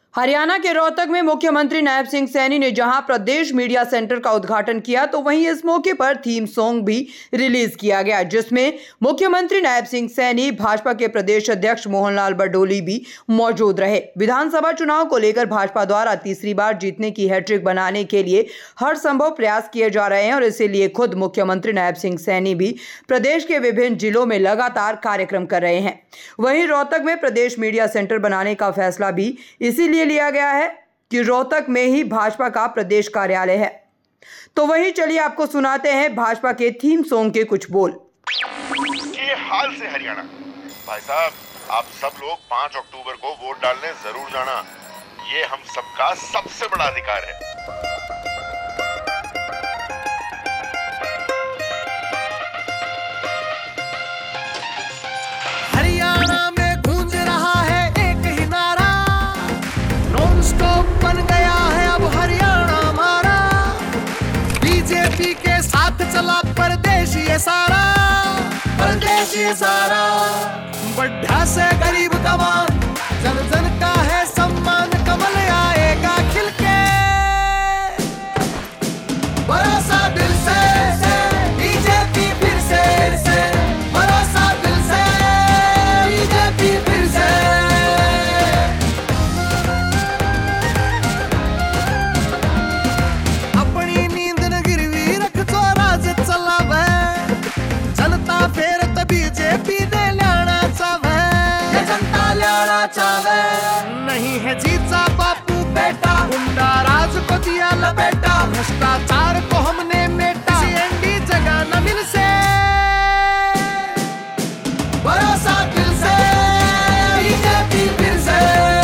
हरियाणा के रोहतक में मुख्यमंत्री नायब सिंह सैनी ने जहां प्रदेश मीडिया सेंटर का उद्घाटन किया, तो वहीं इस मौके पर थीम सॉन्ग भी रिलीज किया गया, जिसमें मुख्यमंत्री नायब सिंह सैनी, भाजपा के प्रदेश अध्यक्ष मोहनलाल बरडोली भी मौजूद रहे। विधानसभा चुनाव को लेकर भाजपा द्वारा तीसरी बार जीतने की हैट्रिक बनाने के लिए हर संभव प्रयास किए जा रहे हैं और इसीलिए खुद मुख्यमंत्री नायब सिंह सैनी भी प्रदेश के विभिन्न जिलों में लगातार कार्यक्रम कर रहे हैं। वहीं रोहतक में प्रदेश मीडिया सेंटर बनाने का फैसला भी इसीलिए लिया गया है कि रोहतक में ही भाजपा का प्रदेश कार्यालय है। तो वहीं चलिए आपको सुनाते हैं भाजपा के थीम सॉन्ग के कुछ बोल। ये हाल से हरियाणा भाई साहब, आप सब लोग 5 अक्टूबर को वोट डालने जरूर जाना। ये हम सबका सबसे बड़ा अधिकार है। हरियाणा में गूंज रहा है एक ही नारा, नॉन स्टॉप बन गया है अब हरियाणा हमारा। बीजेपी के साथ चला परदेश ये सारा, परदेश ये सारा। बढ़ा से गरीब तमाम, जन जन का है सम्मान, कमल आएगा खिलके। भरोसा दिल से बीजेपी फिर से, भरोसा दिल से बीजेपी फिर से। अपनी नींद न गिरवी रख जो राज चलावे, जनता फेर तो बीजेपी ने लाना चावे, ये जनता लाना चावे। नहीं है जीजा बापू बेटा, गुंडा राज को दिया लपेटा, भ्रष्टाचार को हमने मेटा, सीएनडी जगह न मिल से। भरोसा दिल से बीजेपी फिर से।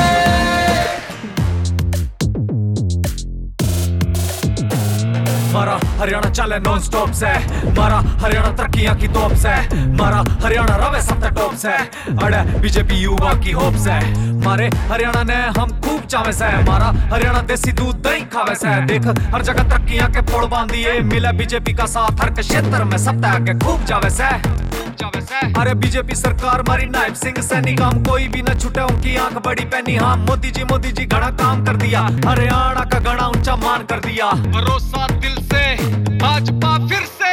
मारा हरियाणा चले नॉन स्टॉप से, मारा हरियाणा तरक्कियां की तोप से, मारा हरियाणा रवे सबसे टॉप से, अड़े बीजेपी युवा की होप से। मारे हरियाणा ने हम खूब चावे से, मारा हरियाणा देसी दूध दही खावे से। देख हर जगह तरक्कियां के पोड़ बांधिए, मिले बीजेपी का साथ हर क्षेत्र में सब तक आगे खूब जावे से। अरे बीजेपी सरकार मारी नायब सिंह सैनी, काम कोई भी न छूटे उनकी आंख बड़ी पैनी। हाँ मोदी जी घना काम कर दिया, हरियाणा का घना ऊंचा मान कर दिया। भरोसा दिल से भाजपा फिर से।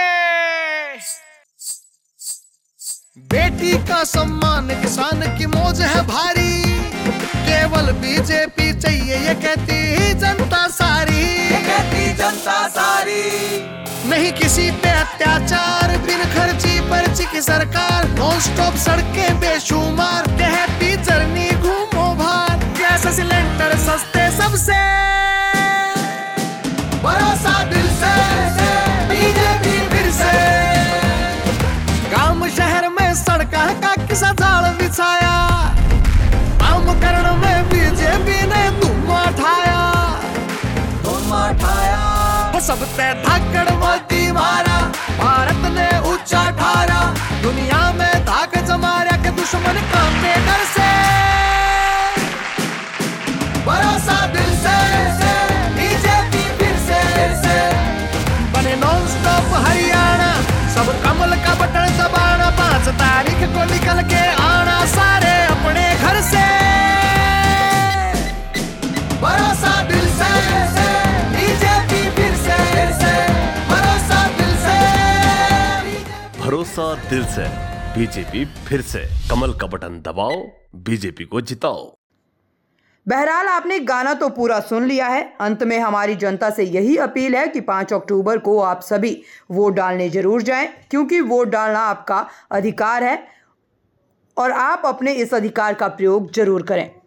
बेटी का सम्मान, किसान की मौज है भारी, केवल बीजेपी चाहिए ये कहती ही जनता सारी, ये कहती जनता सारी। नहीं किसी पे अत्याचार, बिन खर्ची पर्ची की सरकार, नॉन स्टॉप सड़कें बेशुमार, कहती जर्नी घूमो भार, गैस सिलेंडर सस्ते सबसे। भरोसा दिल से बीजेपी फिर से। गांव शहर में सड़का का किसा जाल बिछाया, काम करण में बीजेपी ने धूम उठाया, धूम उठाया। सब पे धाकड़ मोदी मारा, भारत ने ऊंचा ठारा, दुनिया में धाक जमाया के दुश्मन कांपे डर से। भरोसा दिल से बीजेपी फिर से। बने नॉन स्टॉप हरियाणा, सब कमल का बटन दबाना, 5 तारीख को निकल के आना सारे अपने घर से। भरोसा दिल से बीजेपी फिर से, भरोसा दिल से। भरोसा दिल से बीजेपी फिर से, कमल का बटन दबाओ, बीजेपी को जिताओ। बहरहाल आपने गाना तो पूरा सुन लिया है। अंत में हमारी जनता से यही अपील है कि 5 अक्टूबर को आप सभी वोट डालने जरूर जाएं, क्योंकि वोट डालना आपका अधिकार है और आप अपने इस अधिकार का प्रयोग जरूर करें।